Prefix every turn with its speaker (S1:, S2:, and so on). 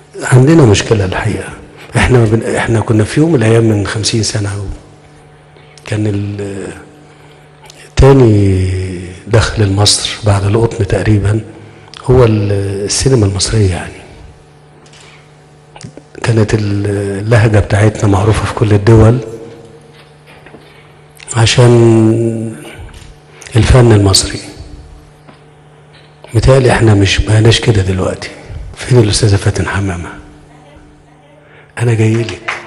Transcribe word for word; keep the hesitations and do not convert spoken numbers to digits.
S1: عندنا مشكلة الحقيقة. احنا بن... احنا كنا في يوم من الايام من خمسين سنة كان ال... تاني دخل لمصر بعد القطن تقريبا هو السينما المصرية. يعني كانت اللهجة بتاعتنا معروفة في كل الدول عشان الفن المصري. متهيألي احنا مش بقيناش كده دلوقتي. فين الأستاذة فاتن حمامة؟ أنا جاي لك.